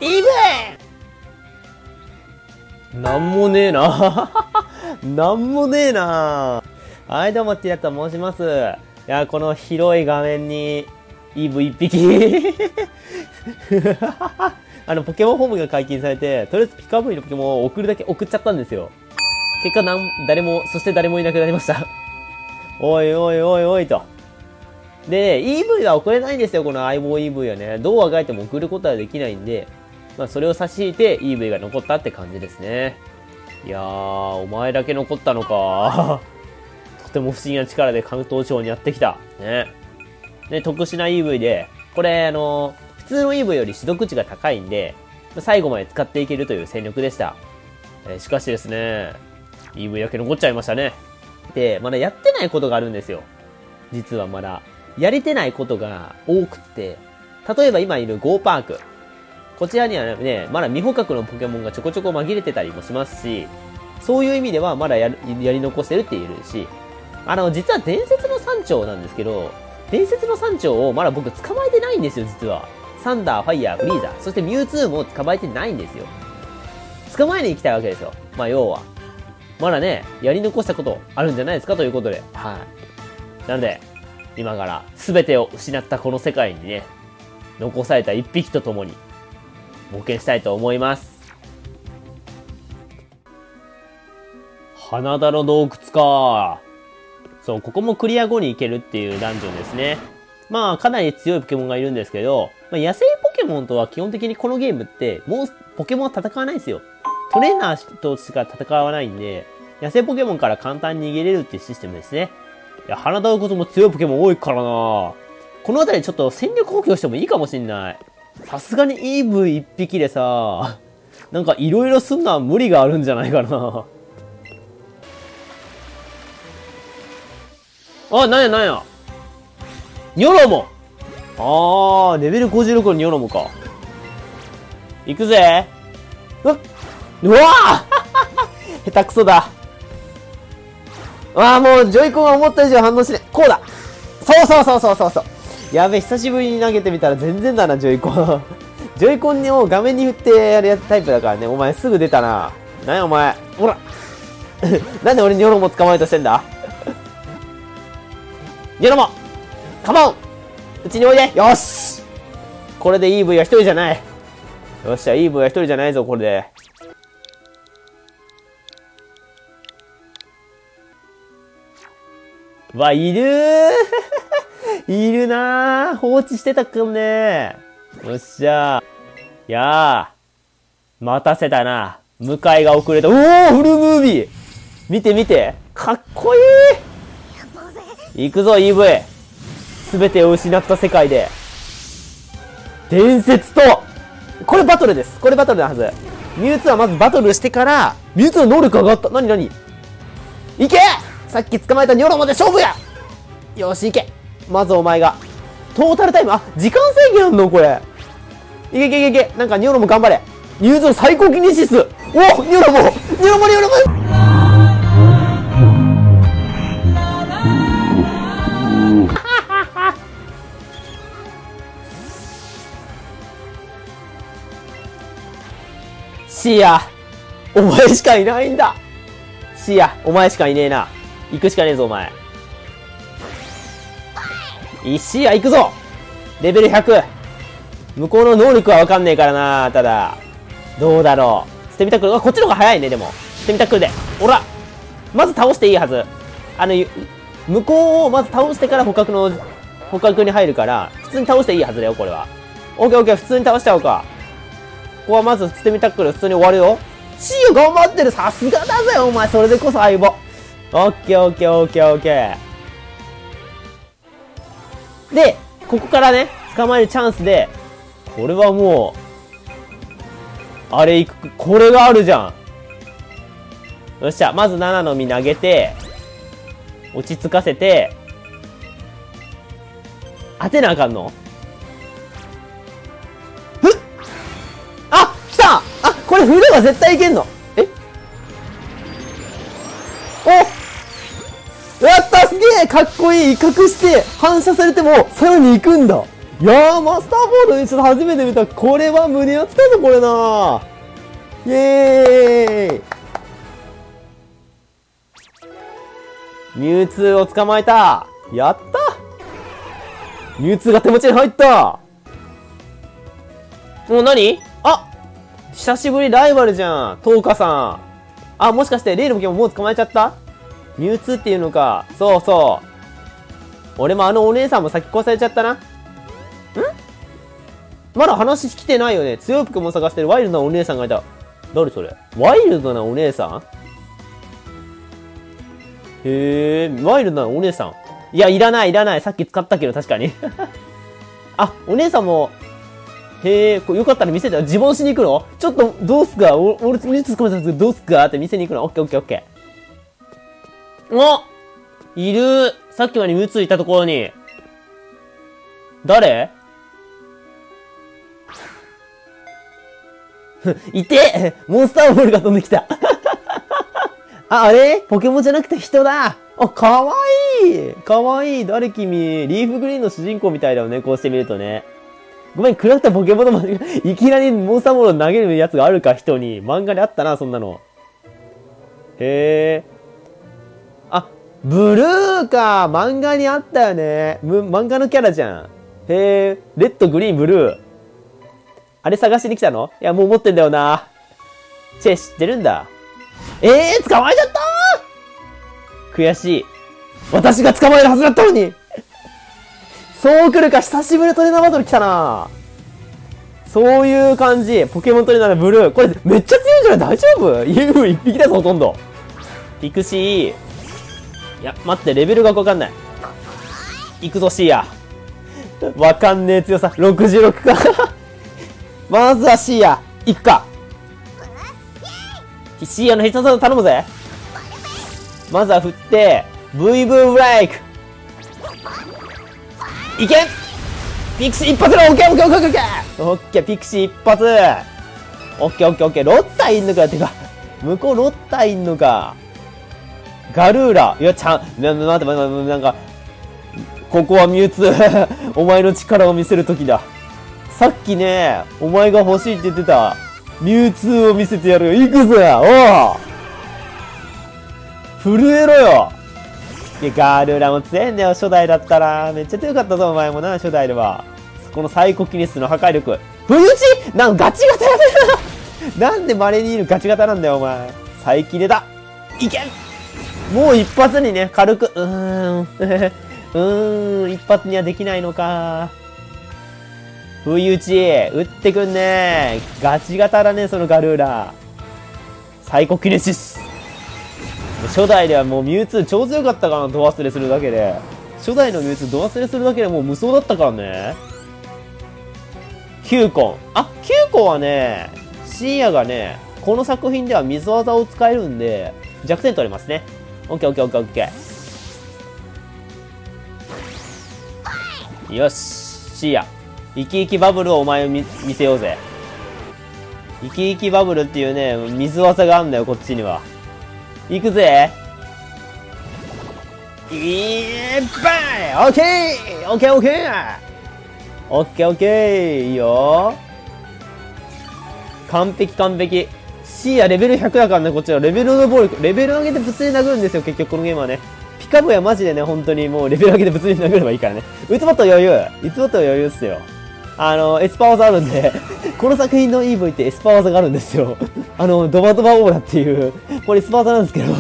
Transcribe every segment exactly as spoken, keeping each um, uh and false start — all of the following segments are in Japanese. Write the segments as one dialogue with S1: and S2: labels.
S1: イーブイなんもねえな。なんもねえな。はい、どうも、ティラと申します。いや、この広い画面に、イーブイ一匹。あの、ポケモンホームが解禁されて、とりあえずピカブイのポケモンを送るだけ送っちゃったんですよ。結果なん、誰も、そして誰もいなくなりました。おいおいおいおいと。で、イーブイ は送れないんですよ、この相棒 イーブイ はね。どうあがいても送ることはできないんで、まあ、それを差し引いて イーブイ が残ったって感じですね。いやー、お前だけ残ったのか。とても不思議な力で関東地方にやってきた。ね。で、特殊な イーブイ で、これ、あのー、普通の イーブイ より取得値が高いんで、最後まで使っていけるという戦力でした。えー、しかしですね、イーブイ だけ残っちゃいましたね。で、まだやってないことがあるんですよ。実はまだ。やれてないことが多くって、例えば今いる ゴー パーク。こちらにはね、まだ未捕獲のポケモンがちょこちょこ紛れてたりもしますし、そういう意味ではまだやるやり残してるって言えるし、あの、実は伝説の山頂なんですけど、伝説の山頂をまだ僕捕まえてないんですよ、実は。サンダー、ファイヤー、フリーザ、そしてミュウツーも捕まえてないんですよ。捕まえに行きたいわけですよ。まあ、要は。まだね、やり残したことあるんじゃないですかということで。はい。なので、今から全てを失ったこの世界にね、残された一匹と共に、冒険したいと思います。花田の洞窟か。そう、ここもクリア後に行けるっていうダンジョンですね。まあ、かなり強いポケモンがいるんですけど、まあ、野生ポケモンとは基本的にこのゲームって、もうポケモンは戦わないんですよ。トレーナーとしか戦わないんで、野生ポケモンから簡単に逃げれるっていうシステムですね。いや、花田洞窟も強いポケモン多いからな。この辺りちょっと戦力補強してもいいかもしんない。さすがに イーブイ 一匹でさ、なんか色々すんのは無理があるんじゃないかな。あ、なんやなんや。ニョロモ。あー、レベルごじゅうろくのニョロモか。行くぜ。うわっ、うわー下手くそだ。ああ、もう、ジョイコンが思った以上反応しね。こうだ。そうそうそうそうそうそう。やべ、久しぶりに投げてみたら全然だな、ジョイコン。ジョイコンを画面に振ってやるタイプだからね。お前すぐ出たな。なんやお前。ほら。なんで俺ニョロモ捕まえようとしてんだ。ニョロモカモンうちにおいで。よしこれで イーブイ は一人じゃない。よっしゃ、イーブイ は一人じゃないぞ、これで。わ、いるーいるなー放置してたかもねー。よっしゃー。いやー。待たせたな。迎えが遅れた。おーフルムービー見て見てかっこいい行くぞ、イーブイ。すべてを失った世界で。伝説と、これバトルです。これバトルのはず。ミュウツーはまずバトルしてから、ミュウツーの能力上がった。なになにいけさっき捕まえたニョロモで勝負や。よし、いけ。まずお前が。トータルタイム、あ、時間制限あんのこれ。いけいけいけいけ。なんかニョロモ頑張れ。ミュウツー最高キネシス。おニョロモニョロモニョロモシーア、お前しかいないんだ。シーア、お前しかいねえな。行くしかねえぞ、お前。いい、シーア、行くぞ。レベルひゃく。向こうの能力はわかんねえからな。ただ、どうだろう。捨てみたくる。こっちの方が早いね、でも。捨てみたくるで。おらまず倒していいはず。あの、向こうをまず倒してから捕獲の、捕獲に入るから、普通に倒していいはずだよ、これは。オッケーオッケー、普通に倒しちゃおうか。ここはまず捨てみたくる。普通に終わるよ。シー頑張ってる。さすがだぜ、お前。それでこそ相棒。オッケーオッケーオッケーオッケー。で、ここからね、捕まえるチャンスで、これはもう、あれいく、これがあるじゃん。よっしゃ、まずななの実投げて、落ち着かせて、当てなあかんのふっあ来たあこれ振れば絶対いけんのえおやったすげえかっこいい威嚇して反射されてもさらに行くんだいやー、マスターボードちょっと初めて見た。これは胸熱だぞ、これな。イエーイ。ミュウツーを捕まえた。やった。ミュウツーが手持ちに入った。もう何？あ、久しぶりライバルじゃん。トウカさん。あ、もしかしてレイのポケモンもう捕まえちゃった？ミュウツーっていうのか。そうそう。俺もあのお姉さんも先越されちゃったな。ん？まだ話来てないよね。強いポケモン探してるワイルドなお姉さんがいた。誰それ？ワイルドなお姉さん？へえ、ワイルドなお姉さん。いや、いらない、いらない。さっき使ったけど、確かに。あ、お姉さんも、へえ、これよかったら見せて。自慢しに行くの？ちょっと、どうすか？お、俺、ミュウツー捕まえたんですけど、どうすかって見せに行くの？オッケーオッケーオッケー。お！いる。さっきまでミュウツーいたところに。誰？いて！モンスターボールが飛んできた。あ、あれ？ポケモンじゃなくて人だ。あ、かわいい。かわいい。誰君？リーフグリーンの主人公みたいだよね。こうしてみるとね。ごめん、暗くたポケモンの間違いきなりモンスターボールを投げるやつがあるか、人に。漫画であったな、そんなの。へえ。あ、ブルーか。漫画にあったよね。む、漫画のキャラじゃん。へえ。レッド、グリーン、ブルー。あれ探しに来たの？いや、もう持ってんだよな。チェ、知ってるんだ。ええー、捕まえちゃったー！悔しい。私が捕まえるはずだったのにそう来るか、久しぶりにトレーナーバトル来たな。そういう感じ。ポケモントレーナーのブルー。これめっちゃ強いんじゃない？大丈夫？ユー一匹だぞ、ほとんど。ピクシー。いや、待って、レベルがわかんない。行くぞ、シーヤ。わかんねえ強さ。ろくじゅうろくか。まずはシーヤ。行くか。シーヤの必殺技頼むぜ。まずは振って、ブイブーブレイク。いけ！ピクシー一発だ！オッケーオッケーオッケーオッケーオッケー、ピクシー一発。オッケーオッケーオッケー。ロッタいんのかてか、向こうロッタいんのか。ガルーラ。いや、ちゃん、待って待って待って、なんか、ここはミュウツー。お前の力を見せるときだ。さっきね、お前が欲しいって言ってた、ミュウツーを見せてやるよ。行くぜ！おう！震えろよ！いや、ガルーラも強いんだよ、初代だったら。めっちゃ強かったぞ、お前もな、初代では。このサイコキネスの破壊力。不意打ち！なんガチ型やめろ！なんで稀にいるガチ型なんだよ、お前。サイキネだ！いけ！もう一発にね、軽く、うーん。うーん、一発にはできないのか。不意打ち、打ってくんね。ガチ型だね、そのガルーラ。サイコキネシス。初代ではもうミュウツー超強かったからな、ド忘れするだけで。初代のミュウツード忘れするだけでもう無双だったからね。キューコン。あ、キューコンはね、シーヤがね、この作品では水技を使えるんで、弱点取れますね。オッケーオッケーオッケーオッケー。よし、シーヤ。生き生きバブルをお前を 見, 見せようぜ。生き生きバブルっていうね、水技があんだよ、こっちには。行くぜ。いーばい！オッケー！オッケーオッケー！オッケーオッケー！いいよ。完璧完璧。シーヤレベルひゃくだからね、こっちは。レベルの暴力。レベル上げて物理殴るんですよ、結局このゲームはね。ピカブはマジでね、本当にもうレベル上げて物理殴ればいいからね。ウツボット余裕。ウツボット余裕っすよ。あの、エスパー技あるんで、この作品の イーブイ ってエスパー技があるんですよ。あの、ドバドバオーラっていう、これエスパー技なんですけど、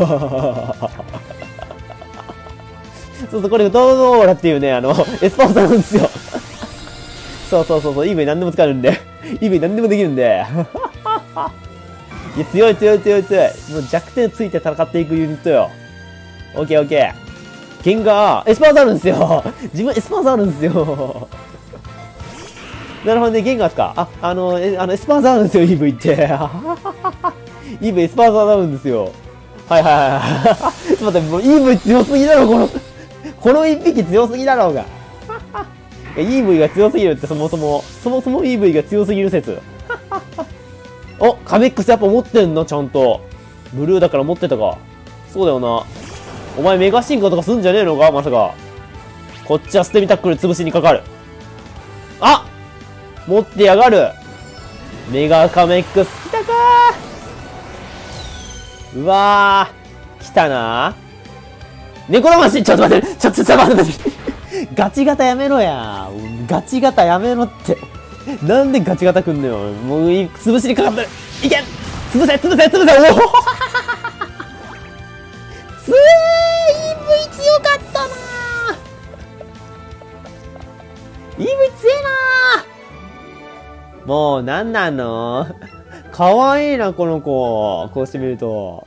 S1: そうそう、これドバドバオーラっていうね、あの、エスパー技なんですよ。そうそうそうそう、イーブイ 何でも使えるんで、イーブイ 何でもできるんで、いや、強い強い強い強い。もう弱点ついて戦っていくユニットよ。オッケーオッケー。ゲンガー、エスパー技あるんですよ。自分エスパー技あるんですよ。なるほどね、ゲンガーですか。あ、あの、え、あの、エスパーザあるんですよ、イーブイ って。イーブイ エスパーザあるんですよ。はいはいはい。ちょっと待って、もう イーブイ 強すぎだろ、この、この一匹強すぎだろうが。イーブイ が強すぎるってそもそも、そもそも イーブイ が強すぎる説。お、カメックスやっぱ持ってんの、ちゃんと。ブルーだから持ってたか。そうだよな。お前メガ進化とかすんじゃねえのか、まさか。こっちは捨て身タックル潰しにかかる。 あ持ってやがる。メガカメックス来たかー。うわー。来たなー。猫魂ちょっと待ってちょっとちょっと待って待ってガチ型やめろやガチ型やめろって。なんでガチ型くんのよ。もう、潰しにかかってる。いけ潰せ潰せ潰せおおつえー イーブイ 強かったなー イーブイ 強えなー。もう、なんなのかわいいな、この子。こうしてみると。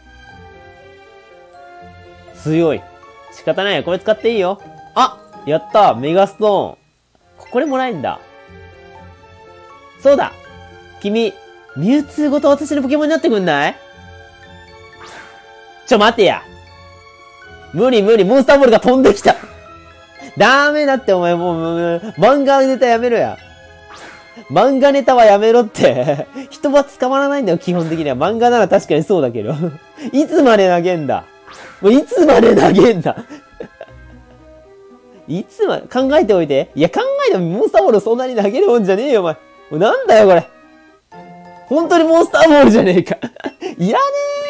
S1: 強い。仕方ないよ。これ使っていいよ。あやったメガストーン。これもらえんだ。そうだ君、ミュウツーごと私のポケモンになってくんない？ちょ、待てや。無理無理、モンスターボールが飛んできた。ダメだってお前もう、もう漫画ネタやめろや。漫画ネタはやめろって。人は捕まらないんだよ、基本的には。漫画なら確かにそうだけど。いつまで投げんだ。もういつまで投げんだ。いつまで、考えておいて。いや、考えてもモンスターボールそんなに投げるもんじゃねえよ、お前。もうなんだよ、これ。本当にモンスターボールじゃねえか。いらねえ。